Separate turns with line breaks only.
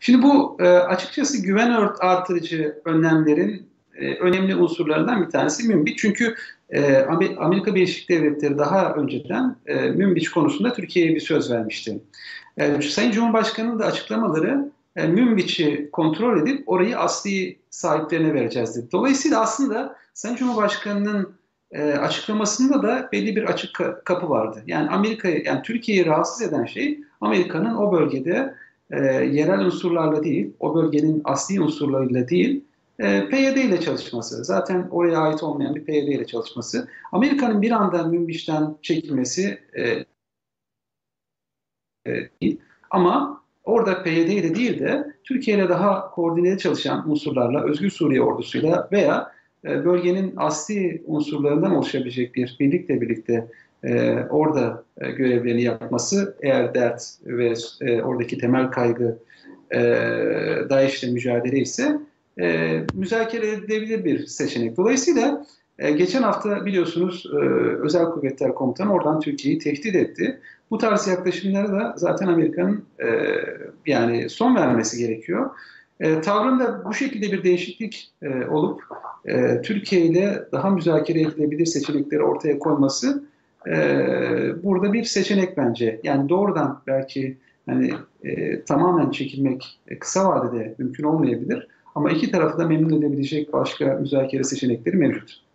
Şimdi bu açıkçası güven artırıcı önlemlerin önemli unsurlarından bir tanesi Münbiç. Çünkü Amerika Birleşik Devletleri daha önceden Münbiç konusunda Türkiye'ye bir söz vermişti. Sayın Cumhurbaşkanı'nın da açıklamaları Münbiç'i kontrol edip orayı asli sahiplerine vereceğiz dedi. Dolayısıyla aslında Sayın Cumhurbaşkanı'nın açıklamasında da belli bir açık kapı vardı. Yani yani Türkiye'yi rahatsız eden şey Amerika'nın o bölgede yerel unsurlarla değil, o bölgenin asli unsurlarıyla değil, PYD ile çalışması. Zaten oraya ait olmayan bir PYD ile çalışması. Amerika'nın bir anda Münbiç'ten çekilmesi değil. Ama orada PYD ile değil de Türkiye ile daha koordineli çalışan unsurlarla, Özgür Suriye ordusuyla veya bölgenin asli unsurlarından oluşabilecek bir birlikle birlikte orada görevlerini yapması, eğer dert ve oradaki temel kaygı e, DAEŞ'le mücadele ise müzakere edilebilir bir seçenek. Dolayısıyla geçen hafta biliyorsunuz Özel Kuvvetler Komutanı oradan Türkiye'yi tehdit etti. Bu tarz yaklaşımlara da zaten Amerika'nın yani son vermesi gerekiyor. Tavrında bu şekilde bir değişiklik olup Türkiye ile daha müzakere edilebilir seçenekleri ortaya koyması burada bir seçenek bence. Yani doğrudan belki hani tamamen çekilmek kısa vadede mümkün olmayabilir. Ama iki tarafı da memnun edebilecek başka müzakere seçenekleri mevcut.